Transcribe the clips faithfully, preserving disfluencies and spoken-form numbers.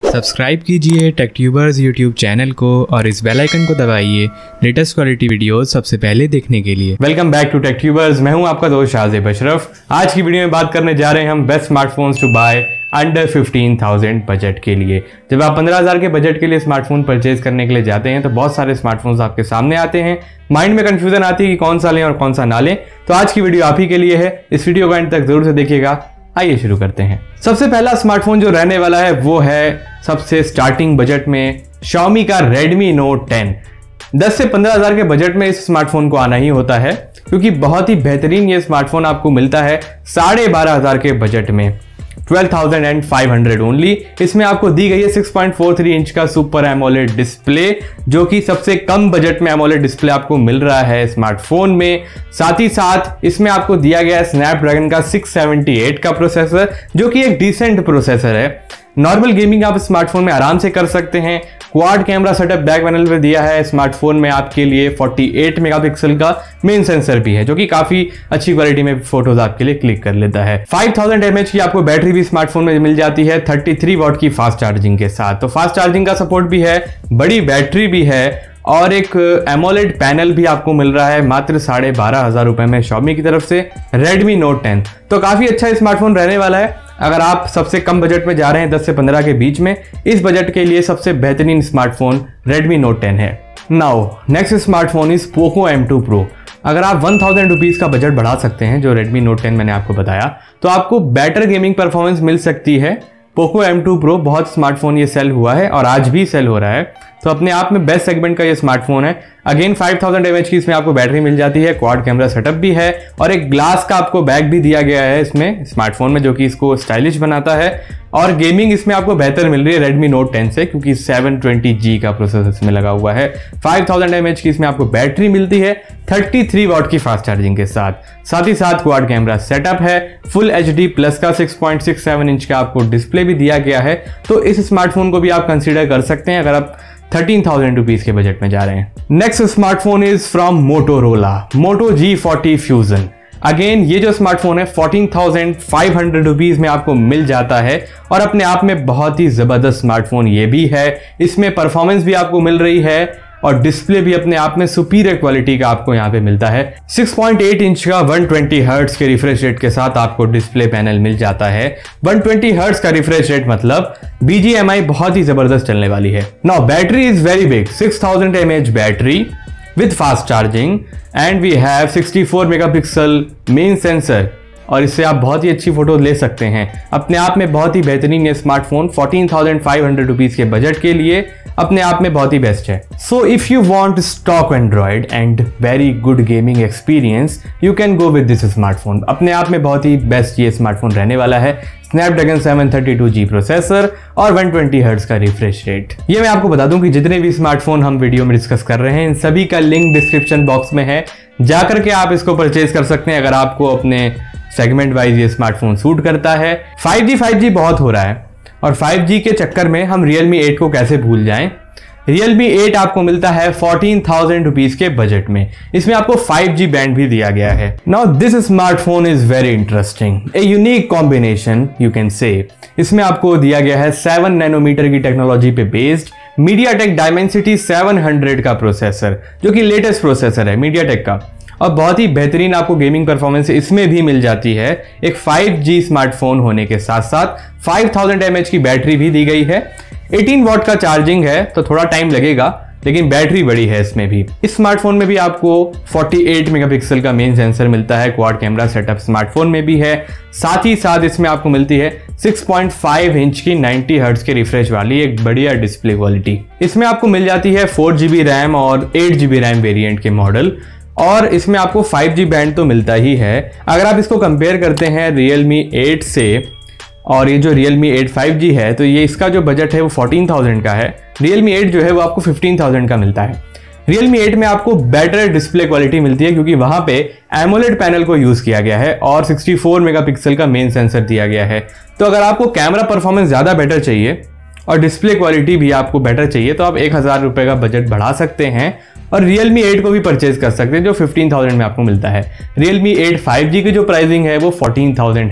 Subscribe कीजिए टेकट्यूबर्स YouTube channel को और इस बेल आइकन को दबाइए लेटेस्ट क्वालिटी वीडियोस सबसे पहले देखने के लिए। वेलकम बैक टू टेकट्यूबर्स, मैं हूं आपका दोस्त शाहजेब अशरफ। आज की वीडियो में बात करने जा रहे हैं हम best smartphones to buy under fifteen thousand budget के लिए। जब आप पंद्रह हज़ार के बजट के लिए स्मार्टफोन परचेज करने के लिए जाते हैं तो बहुत सारे स्मार्टफोन्स आपके सामने आते हैं, माइंड में कंफ्यूजन आती है कि कौन सा लें और कौन सा ना लें। तो आज की वीडियो आप ही के लिए है, इस वीडियो को एंड तक जरूर से देखिएगा। आइए शुरू करते हैं। सबसे पहला स्मार्टफोन जो रहने वाला है वो है सबसे स्टार्टिंग बजट में Xiaomi का Redmi Note टेन। दस से पंद्रह हज़ार के बजट में इस स्मार्टफोन को आना ही होता है, क्योंकि बहुत ही बेहतरीन ये स्मार्टफोन आपको मिलता है साढ़े बारह हज़ार के बजट में, twelve thousand five hundred only. इसमें आपको दी गई है six point four three inch का सुपर एमोलेड डिस्प्ले, जो कि सबसे कम बजट में एमोलेड डिस्प्ले आपको मिल रहा है स्मार्टफोन में। साथ ही साथ इसमें आपको दिया गया है स्नैपड्रैगन का सिक्स सेवेंटी एट का प्रोसेसर, जो कि एक डिसेंट प्रोसेसर है। नॉर्मल गेमिंग आप स्मार्टफोन में आराम से कर सकते हैं। Quad camera setup back panel पे दिया है। स्मार्टफोन में आपके लिए अड़तालीस मेगापिक्सल का मेन सेंसर भी है, जो कि काफी अच्छी क्वालिटी में फोटोज आपके लिए क्लिक कर लेता है। फाइव थाउजेंड एमएच की आपको बैटरी भी स्मार्टफोन में मिल जाती है, थर्टी थ्री वॉट की फास्ट चार्जिंग के साथ। तो फास्ट चार्जिंग का सपोर्ट भी है, बड़ी बैटरी भी है और एक एमोलेड पैनल भी आपको मिल रहा है मात्र साढ़े बारह हजार रुपए में Xiaomi की तरफ से Redmi Note टेन। तो काफी अच्छा स्मार्टफोन रहने वाला है। अगर आप सबसे कम बजट में जा रहे हैं दस से पंद्रह के बीच में, इस बजट के लिए सबसे बेहतरीन स्मार्टफोन Redmi Note टेन है। Now next smartphone is Poco M two Pro। अगर आप वन थाउजेंड रुपीज का बजट बढ़ा सकते हैं, जो Redmi Note टेन मैंने आपको बताया, तो आपको बेटर गेमिंग परफॉर्मेंस मिल सकती है। Poco एम टू Pro बहुत स्मार्टफोन ये सेल हुआ है और आज भी सेल हो रहा है, तो अपने आप में बेस्ट सेगमेंट का ये स्मार्टफोन है। अगेन फाइव थाउजेंड एमएच की इसमें आपको बैटरी मिल जाती है, क्वाड कैमरा सेटअप भी है और एक ग्लास का आपको बैग भी दिया गया है इसमें स्मार्टफोन में, जो कि इसको स्टाइलिश बनाता है। और गेमिंग इसमें आपको बेहतर मिल रही है Redmi Note टेन से, क्योंकि सेवन ट्वेंटी जी का प्रोसेसर इसमें लगा हुआ है। फाइव थाउजेंड एमएच की इसमें आपको बैटरी मिलती है, थर्टी थ्री वॉट की फास्ट चार्जिंग के साथ। साथ ही साथ क्वाड कैमरा सेटअप है, फुल एच डी प्लस का six point six seven inch का आपको डिस्प्ले भी दिया गया है। तो इस स्मार्टफोन को भी आप कंसीडर कर सकते हैं अगर आप थर्टीन थाउजेंड रुपीज के बजट में जा रहे हैं। Next smartphone is from Motorola, Moto G forty fusion. Again ये जो स्मार्टफोन है fourteen thousand five hundred rupees में आपको मिल जाता है और अपने आप में बहुत ही जबरदस्त स्मार्टफोन ये भी है। इसमें परफॉर्मेंस भी आपको मिल रही है और डिस्प्ले भी अपने आप में सुपीरियर क्वालिटी का आपको यहाँ पे मिलता है। सिक्स पॉइंट एट इंच का वन ट्वेंटी हर्ट्ज के रिफ्रेश रेट के साथ आपको डिस्प्ले पैनल मिल जाता है। वन ट्वेंटी हर्ट्ज का रिफ्रेश रेट मतलब बी जी एम आई बहुत ही जबरदस्त चलने वाली है। Now battery is very big, six thousand m h battery with fast charging and we have sixty four megapixel main sensor, और इससे आप बहुत ही अच्छी फोटो ले सकते हैं। अपने आप में बहुत ही बेहतरीन ये smartphone fourteen thousand five hundred rupees के बजट के लिए अपने आप में बहुत ही बेस्ट है। So if you want stock Android and very good gaming experience, you can go with this smartphone. अपने आप में बहुत ही बेस्ट ये स्मार्टफोन रहने वाला है। Snapdragon seven thirty two G processor और वन ट्वेंटी हर्ट्ज का रिफ्रेश रेट। ये मैं आपको बता दूं कि जितने भी स्मार्टफोन हम वीडियो में डिस्कस कर रहे हैं, इन सभी का लिंक डिस्क्रिप्शन बॉक्स में है, जाकर के आप इसको परचेज कर सकते हैं अगर आपको अपने सेगमेंट वाइज ये स्मार्टफोन सूट करता है। फाइव जी फाइव जी बहुत हो रहा है और फाइव जी के चक्कर में हम Realme एट को कैसे भूल जाएं। Realme एट आपको मिलता है फोर्टीन थाउजेंड रुपीज के बजट में। इसमें आपको फाइव जी बैंड भी दिया गया है। Now this smartphone is very interesting, a unique combination you can say. इसमें आपको दिया गया है सेवन नैनोमीटर की टेक्नोलॉजी पे based MediaTek Dimensity seven hundred का प्रोसेसर, जो कि लेटेस्ट प्रोसेसर है MediaTek का, और बहुत ही बेहतरीन आपको गेमिंग परफॉर्मेंस इसमें भी मिल जाती है। एक फाइव जी स्मार्टफोन होने के साथ साथ फाइव थाउजेंड एमएच की बैटरी भी दी गई है। एटीन वॉट का चार्जिंग है, तो थोड़ा टाइम लगेगा, लेकिन बैटरी बड़ी है इसमें भी। इस स्मार्टफोन में भी आपको फोर्टी एट मेगापिक्सल का मेन सेंसर मिलता है, क्वाड कैमरा सेटअप स्मार्टफोन में भी है। साथ ही साथ इसमें आपको मिलती है सिक्स पॉइंट फाइव इंच की नाइंटी हर्ट्ज के रिफ्रेश वाली एक बढ़िया डिस्प्ले क्वालिटी। इसमें आपको मिल जाती है फोर जीबी रैम और एट जीबी रैम वेरिएंट के मॉडल, और इसमें आपको फाइव जी बैंड तो मिलता ही है। अगर आप इसको कंपेयर करते हैं Realme एट से, और ये जो Realme एट फाइव जी है, तो ये इसका जो बजट है वो फोर्टीन थाउजेंड का है। Realme एट जो है वो आपको फिफ्टीन थाउजेंड का मिलता है। Realme एट में आपको बेटर डिस्प्ले क्वालिटी मिलती है, क्योंकि वहां पे एमोलेड पैनल को यूज किया गया है और सिक्सटी फोर मेगापिक्सल का मेन सेंसर दिया गया है। तो अगर आपको कैमरा परफॉर्मेंस ज्यादा बेटर चाहिए और डिस्प्ले क्वालिटी भी आपको बेटर चाहिए, तो आप एक हजार रुपए का बजट बढ़ा सकते हैं और Realme एट को भी परचेज कर सकते हैं, जो फिफ्टीन थाउजेंड में आपको मिलता है। Realme एट फाइव जी की जो प्राइसिंग है वो फोर्टीन थाउजेंड है।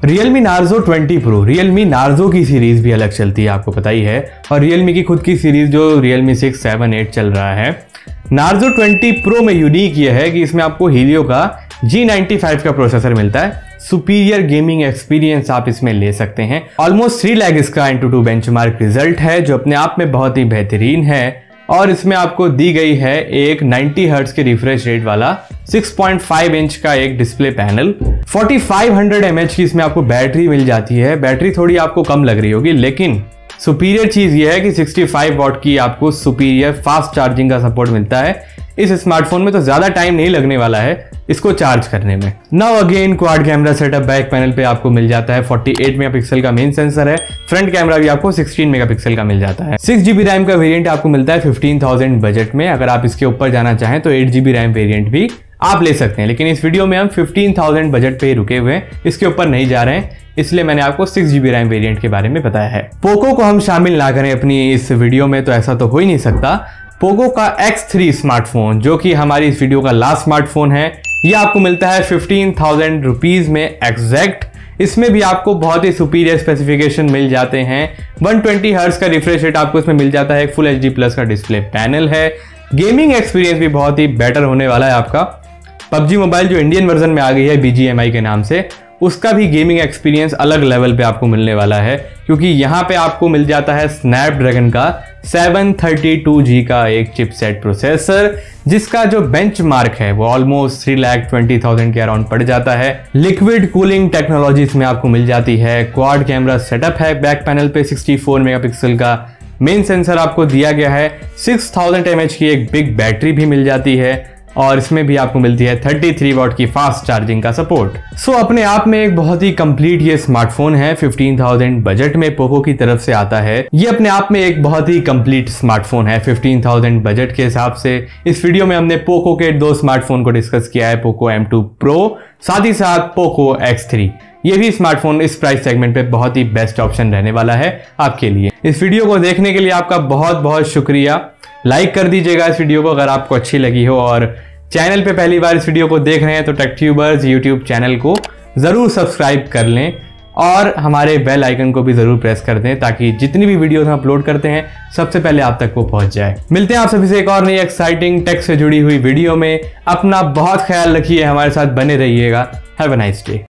Realme Narzo twenty Pro, Realme Narzo की सीरीज भी अलग चलती है, आपको पता ही है, और Realme की खुद की सीरीज जो Realme सिक्स, सेवन, एट चल रहा है। Narzo ट्वेंटी Pro में यूनिक ये है कि इसमें आपको Helio का जी नाइंटी फाइव का प्रोसेसर मिलता है। सुपीरियर गेमिंग एक्सपीरियंस आप इसमें ले सकते हैं। ऑलमोस्ट थ्री लाख इसका इंटू टू बेंचमार्क रिजल्ट है, जो अपने आप में बहुत ही बेहतरीन है। और इसमें आपको दी गई है एक नाइंटी हर्ट्ज के रिफ्रेश रेट वाला सिक्स पॉइंट फाइव इंच का एक display panel. Forty five hundred M H की इसमें आपको बैटरी मिल जाती है। बैटरी थोड़ी आपको कम लग रही होगी, लेकिन सुपीरियर चीज यह है कि सिक्सटी फाइव वॉट की आपको सुपीरियर फास्ट चार्जिंग का सपोर्ट मिलता है। इस स्मार्टफोन में तो ज्यादा टाइम नहीं लगने वाला है इसको चार्ज करने में। Now again quad camera setup back panel पे आपको मिल जाता है। फोर्टी एट मेगापिक्सल का मेन सेंसर है। फ्रंट कैमरा भी आपको सिक्सटीन मेगापिक्सल का मिल जाता है। सिक्स जीबी रैम का वेरिएंट आपको मिलता है फिफ्टीन थाउजेंड बजट में। अगर आप इसके ऊपर जाना चाहें तो एट जीबी रैम वेरिएंट भी आप ले सकते हैं, लेकिन इस वीडियो में हम फिफ्टीन थाउजेंड बजट पे ही रुके हुए हैं, इसके ऊपर नहीं जा रहे हैं, इसलिए मैंने आपको सिक्स जीबी रैम वेरिएंट के बारे में बताया है। पोको को हम शामिल ना करें अपनी इस वीडियो में तो ऐसा तो हो ही नहीं सकता। पोको का एक्स थ्री स्मार्टफोन, जो कि हमारी इस वीडियो का लास्ट स्मार्टफोन है, ये आपको मिलता है फिफ्टीन थाउजेंड रुपीज में एग्जैक्ट। इसमें भी आपको बहुत ही सुपीरियर स्पेसिफिकेशन मिल जाते हैं। वन ट्वेंटी हर्ट्ज का रिफ्रेश रेट आपको इसमें मिल जाता है। फुल एच डी प्लस का डिस्प्ले पैनल है। गेमिंग एक्सपीरियंस भी बहुत ही बेटर होने वाला है आपका। पबजी मोबाइल जो इंडियन वर्जन में आ गई है बी जी एम आई के नाम से, उसका भी गेमिंग एक्सपीरियंस अलग लेवल पे आपको मिलने वाला है, क्योंकि यहाँ पे आपको मिल जाता है स्नैपड्रैगन का सेवन थर्टी टू जी का एक चिपसेट प्रोसेसर, जिसका जो बेंचमार्क है वो almost three lakh twenty thousand के अराउंड पड़ जाता है। लिक्विड कूलिंग टेक्नोलॉजी इसमें आपको मिल जाती है। क्वाड कैमरा सेटअप है बैक पैनल पे, सिक्सटी फोर मेगापिक्सल का मेन सेंसर आपको दिया गया है। सिक्स थाउजेंड एम एच की एक बिग बैटरी भी मिल जाती है, और इसमें भी आपको मिलती है थर्टी थ्री वॉट की फास्ट चार्जिंग का सपोर्ट। सो so, अपने आप में एक बहुत ही कंप्लीट ये स्मार्टफोन है। फिफ्टीन थाउजेंड बजट में पोको की तरफ से आता है। ये अपने आप में एक बहुत ही कंप्लीट स्मार्टफोन है फिफ्टीन थाउजेंड बजट के हिसाब से। इस वीडियो में हमने पोको के दो स्मार्टफोन को डिस्कस किया है, पोको एम टू प्रो, साथ ही साथ पोको एक्स थ्री। ये भी स्मार्टफोन इस प्राइस सेगमेंट पे बहुत ही बेस्ट ऑप्शन रहने वाला है आपके लिए। इस वीडियो को देखने के लिए आपका बहुत बहुत शुक्रिया। लाइक कर दीजिएगा इस वीडियो को अगर आपको अच्छी लगी हो, और चैनल पे पहली बार इस वीडियो को देख रहे हैं तो टेकट्यूबर्स यूट्यूब चैनल को जरूर सब्सक्राइब कर लें, और हमारे बेल आइकन को भी जरूर प्रेस कर दें, ताकि जितनी भी वीडियोस हम अपलोड करते हैं सबसे पहले आप तक वो पहुंच जाए। मिलते हैं आप सभी से एक और नई एक्साइटिंग टेक से जुड़ी हुई वीडियो में। अपना बहुत ख्याल रखिए, हमारे साथ बने रहिएगा। Have a nice day.